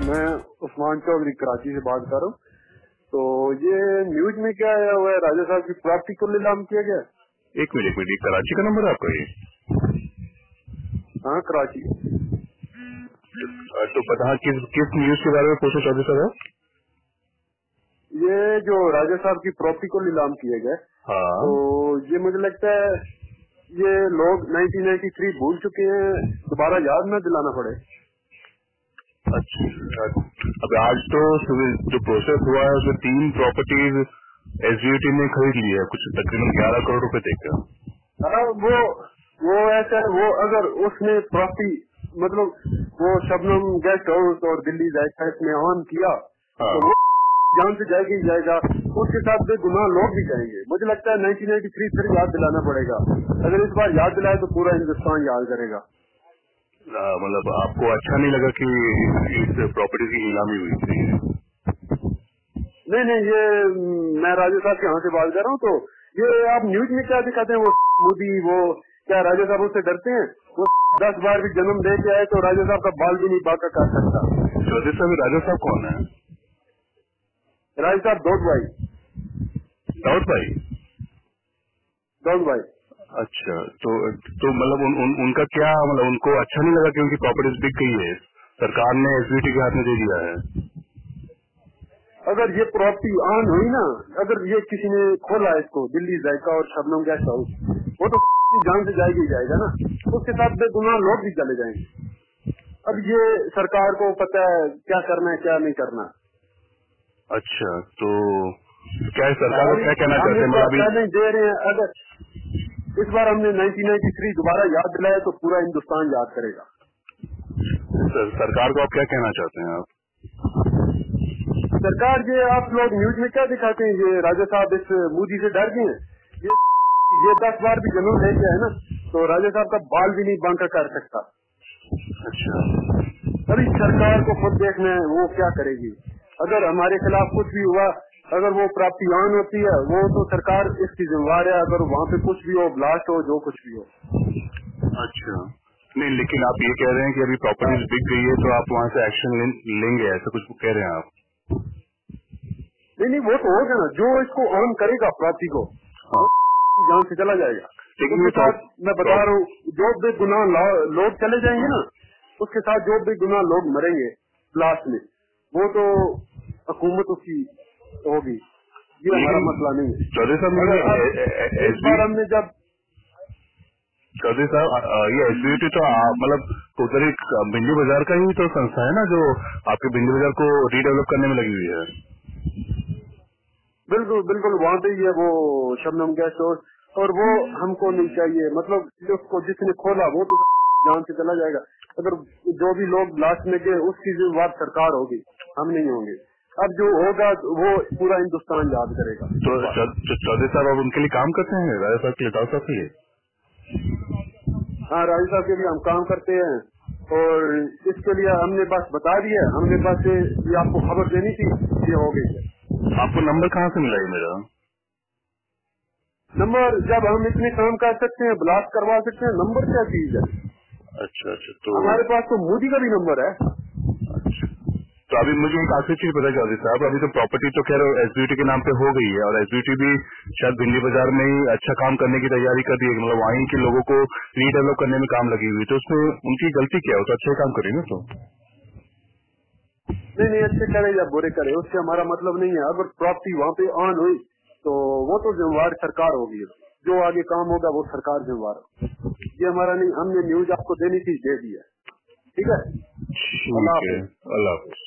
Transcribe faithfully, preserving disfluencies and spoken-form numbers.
मैं उस्मान चौधरी कराची से बात कर रहा हूँ। तो ये न्यूज में क्या आया हुआ है, राजा साहब की प्रॉपर्टी को नीलाम किया गया। एक मिनट एक मिनट, कराची का नंबर है आपका ये? हाँ कराची। तो पता किस किस न्यूज के बारे में पूछना चाहते सर आप? ये जो राजा साहब की प्रॉपर्टी को नीलाम किया गया। हाँ। तो ये मुझे लगता है ये लोग नाइनटीन नाइंटी थ्री भूल चुके हैं, दोबारा याद न दिलाना पड़े। अच्छा, अब आज तो जो प्रोसेस हुआ है उसमें तीन प्रॉपर्टीज एसजीटी ने खरीद ली है, कुछ तकरीबन ग्यारह करोड़ रुपए देकर। हाँ वो वो ऐसा है, वो अगर उसने प्रॉपर्टी मतलब वो शबनम गेस्ट हाउस और दिल्ली जायका में ऑन किया। हाँ। तो वो जान से जाएगा ही जाएगा, उसके साथ बेगुनाह लोग भी जाएंगे। मुझे लगता है नाइनटीन नाइंटी थ्री फिर याद दिलाना पड़ेगा। अगर इस बार याद दिलाए तो पूरा हिंदुस्तान याद करेगा। मतलब आपको अच्छा नहीं लगा कि इस प्रॉपर्टी की नीलामी हुई थी? नहीं नहीं, ये मैं राजा साहब के यहाँ से बात कर रहा हूँ। तो ये आप न्यूज में क्या दिखाते हैं, वो मोदी वो क्या राजा साहब उससे डरते हैं? वो दस बार भी जन्म दे के आए तो राजा साहब का बाल भी नहीं बाका कर सकता। चौधरी साहब, राजा साहब कौन है? राजा साहब दाऊद भाई। दाऊद भाई? दाऊद भाई। अच्छा, तो तो मतलब उन, उन, उनका क्या मतलब उनको अच्छा नहीं लगा कि उनकी प्रॉपर्टीज बिक गई है, सरकार ने एसबीटी के हाथ में दे दिया है? अगर ये प्रॉपर्टी ऑन हुई ना, अगर ये किसी ने खोला इसको दिल्ली जायका और शबनम गेस्ट हाउस, वो तो जान से जाएगा ही जाएगा ना, उसके साथ बेगुनाह लोग भी चले जाएंगे। अब ये सरकार को पता है क्या करना है क्या नहीं करना। अच्छा, तो क्या सरकार को क्या कहना चाहते हैं? मतलब नहीं दे रहे हैं। अगर इस बार हमने नाइनटीन नाइंटी थ्री दोबारा याद दिलाया तो पूरा हिंदुस्तान याद करेगा। सर, सरकार को आप क्या कहना चाहते हैं? आप सरकार ये आप लोग न्यूज में क्या दिखाते हैं, ये राजा साहब इस मोदी से डर गए हैं। ये ये दस बार भी जन्म लेके है ना, तो राजा साहब का बाल भी नहीं बांका कर सकता। अच्छा, अभी सरकार को खुद देखना है वो क्या करेगी। अगर हमारे खिलाफ कुछ भी हुआ, अगर वो प्रॉपर्टी ऑन होती है, वो तो सरकार इसकी जिम्मेवार है। अगर वहाँ पे कुछ भी हो, ब्लास्ट हो, जो कुछ भी हो। अच्छा, नहीं लेकिन आप ये कह रहे हैं कि अभी प्रॉपर्टीज बिक गई है तो आप वहाँ से एक्शन लेंगे, ऐसा कुछ कह रहे हैं आप? नहीं नहीं, वो तो होगा ना, जो इसको ऑन करेगा प्रॉपर्टी को। हाँ। जान से चला जाएगा। उसके साथ मैं बता रहा हूँ, जो बेगुनाह लोग चले जाएंगे ना, उसके साथ जो बेगुनाह लोग मरेंगे ब्लास्ट में, वो तो हुकूमत उसकी होगी। ये हमारा मसला नहीं है। चौधरी साहब, इस बार हमने जब चौधरी साहब ये एसबीटी तो मतलब उधर एक भिंडी बाजार का ही तो संस्था है ना, जो आपके भिंडी बाजार को रीडेवलप करने में लगी हुई है। बिल्कुल बिल्कुल, वहाँ पे ही है वो शबनम गेस्ट हाउस, और वो हमको नहीं चाहिए। मतलब उसको जिसने खोला वो तो जान से चला जाएगा। अगर जो भी लोग लास्ट में गए उसकी जिम्मेवार सरकार होगी, हम नहीं होंगे। अब जो होगा वो पूरा हिंदुस्तान याद करेगा। तो चौधरी साहब अब उनके लिए काम करते हैं, राजा साहब के लिए, दाऊद साहब के लिए? हाँ, राजा साहब के लिए हम काम करते हैं, और इसके लिए हमने बस बता दिया, हमने बस ये आपको खबर देनी थी, ये हो गई है। आपको नंबर कहाँ से मिला है मेरा नंबर? जब हम इतने काम कर सकते हैं, ब्लास्ट करवा सकते हैं, नंबर क्या चीज है? अच्छा अच्छा, तो हमारे पास तो मोदी का भी नंबर है। अच्छा, तो अभी मुझे एक आखिरी चीज पता चौधरी साहब, अभी तो प्रॉपर्टी तो खैर एसबीटी के नाम पे हो गई है, और एसबीटी भी शायद भिंडी बाजार में ही अच्छा काम करने की तैयारी कर दी है, मतलब वहीं के लोगों को रीडेवलप करने में काम लगी हुई। तो उसमें उनकी गलती क्या है? तो अच्छे काम करेंगे तो नहीं नहीं, अच्छे करे या बुरे करे उससे हमारा मतलब नहीं है। अगर प्रॉपर्टी वहाँ पे ऑन हुई तो वो तो जिम्मेवार सरकार होगी, जो आगे काम होगा वो सरकार जिम्मेवार हो। ये हमारा नहीं, हमने न्यूज आपको देनी थी, दे दी है। ठीक है, ठीक है, अल्लाह हाफिज़।